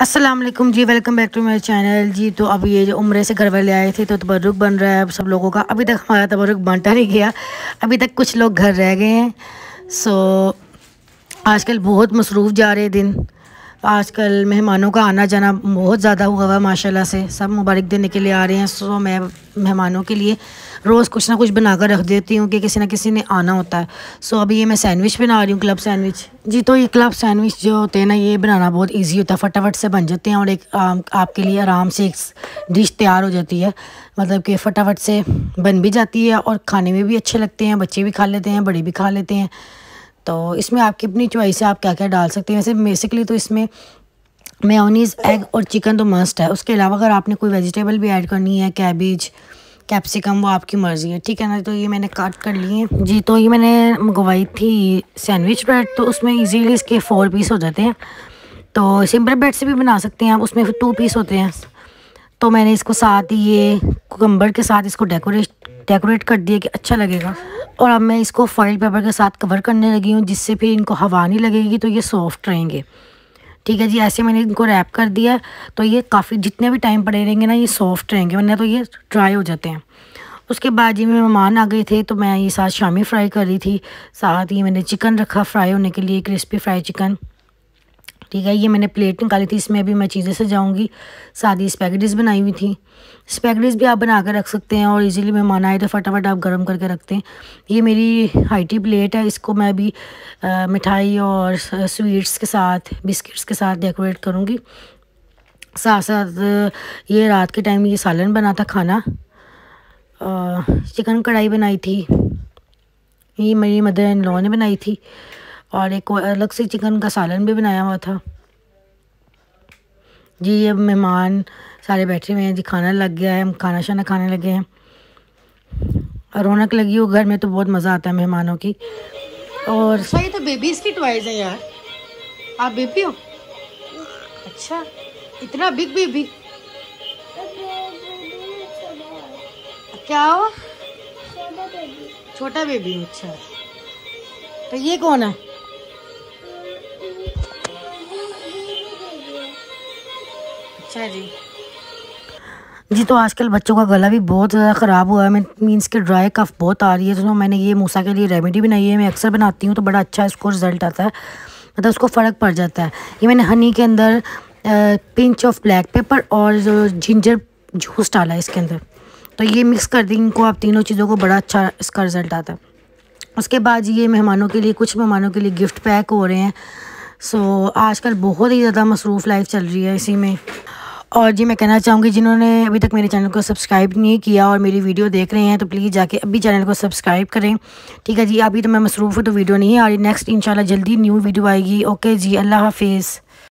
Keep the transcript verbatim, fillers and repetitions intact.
अस्सलाम वालेकुम जी, welcome back to my channel जी। तो अब ये जो उम्रे से घर वाले आए थे तो तबरुक बन रहा है अब सब लोगों का। अभी तक हमारा तबरुक बनता नहीं गया, अभी तक कुछ लोग घर रह गए हैं। सो आजकल बहुत मसरूफ़ जा रहे दिन। आजकल मेहमानों का आना जाना बहुत ज़्यादा हुआ हुआ माशाल्लाह से, सब मुबारक देने के लिए आ रहे हैं। सो मैं मेहमानों के लिए रोज़ कुछ ना कुछ बना कर रख देती हूँ कि किसी ना किसी ने आना होता है। सो अभी ये मैं सैंडविच बना रही हूँ, क्लब सैंडविच जी। तो ये क्लब सैंडविच जो होते हैं ना, ये बनाना बहुत ईजी होता है, फटाफट से बन जाते हैं और एक आ, आपके लिए आराम से एक डिश तैयार हो जाती है। मतलब कि फटाफट से बन भी जाती है और खाने में भी अच्छे लगते हैं, बच्चे भी खा लेते हैं, बड़े भी खा लेते हैं। तो इसमें आपकी अपनी चॉइस है, आप क्या क्या डाल सकते हैं। वैसे बेसिकली तो इसमें मेयोनीज़, एग और चिकन तो मस्ट है। उसके अलावा अगर आपने कोई वेजिटेबल भी ऐड करनी है, कैबेज, कैप्सिकम, वो आपकी मर्ज़ी है, ठीक है ना। तो ये मैंने काट कर लिए जी। तो ये मैंने मंगवाई थी सैंडविच ब्रेड, तो उसमें इजीली इसके फोर पीस हो जाते हैं। तो सिंपल ब्रेड से भी बना सकते हैं आप, उसमें टू पीस होते हैं। तो मैंने इसको साथ ही ये कुकम्बर के साथ इसको डेकोरेट डेकोरेट कर दिया कि अच्छा लगेगा। और अब मैं इसको फॉइल पेपर के साथ कवर करने लगी हूँ, जिससे फिर इनको हवा नहीं लगेगी, तो ये सॉफ्ट रहेंगे। ठीक है जी, ऐसे मैंने इनको रैप कर दिया। तो ये काफ़ी जितने भी टाइम पड़े रहेंगे ना, ये सॉफ्ट रहेंगे, वरना तो ये ड्राई हो जाते हैं। उसके बाद जी मेहमान आ गए थे, तो मैं ये साथ शामी फ्राई कर रही थी। साथ ही मैंने चिकन रखा फ्राई होने के लिए, क्रिस्पी फ्राई चिकन। ठीक है, ये मैंने प्लेट निकाली थी, इसमें अभी मैं चीज़ें सजाऊंगी। साथ ही स्पैगेटीज़ बनाई हुई थी। स्पैगेटीज़ भी आप बना कर रख सकते हैं और इजीली मेहमान आए तो फटाफट आप गर्म करके रखते हैं। ये मेरी हाईटी प्लेट है, इसको मैं अभी मिठाई और स्वीट्स के साथ, बिस्किट्स के साथ डेकोरेट करूँगी। साथ साथ ये रात के टाइम ये सालन बना था खाना, चिकन कढ़ाई बनाई थी, ये मेरी मदर इन लॉ ने बनाई थी। और एक अलग से चिकन का सालन भी बनाया हुआ था जी। अब मेहमान सारे बैठे हुए हैं जी, खाना लग गया है, हम खाना शाना खाने लगे हैं। रौनक लगी हो घर में तो बहुत मज़ा आता है मेहमानों की। और अच्छा, ये तो बेबीज़ की टॉयज़ है यार। आप बेबी हो? अच्छा, इतना बिग बेबी क्या हो? छोटा बेबी। अच्छा, तो ये कौन है? अच्छा जी जी। तो आजकल बच्चों का गला भी बहुत ज़्यादा ख़राब हुआ है, मैं मीन्स के ड्राई कफ बहुत आ रही है। तो मैंने ये मूसा के लिए रेमेडी बनाई है, मैं अक्सर बनाती हूँ तो बड़ा अच्छा इसको रिज़ल्ट आता है, मतलब उसको फ़र्क पड़ जाता है। ये मैंने हनी के अंदर पिंच ऑफ ब्लैक पेपर और जिंजर जूस डाला है इसके अंदर। तो ये मिक्स कर दी इनको, आप तीनों चीज़ों को, बड़ा अच्छा इसका रिज़ल्ट आता है। उसके बाद ये मेहमानों के लिए, कुछ मेहमानों के लिए गिफ्ट पैक हो रहे हैं। सो आजकल बहुत ही ज़्यादा मसरूफ़ लाइफ चल रही है इसी में। और जी मैं कहना चाहूँगी, जिन्होंने अभी तक मेरे चैनल को सब्सक्राइब नहीं किया और मेरी वीडियो देख रहे हैं, तो प्लीज़ जाके अभी चैनल को सब्सक्राइब करें। ठीक है जी, अभी तो मैं मसरूफ़ हूँ तो वीडियो नहीं आ रही। नेक्स्ट इंशाल्लाह जल्दी न्यू वीडियो आएगी। ओके जी, अल्लाह हाफिज़।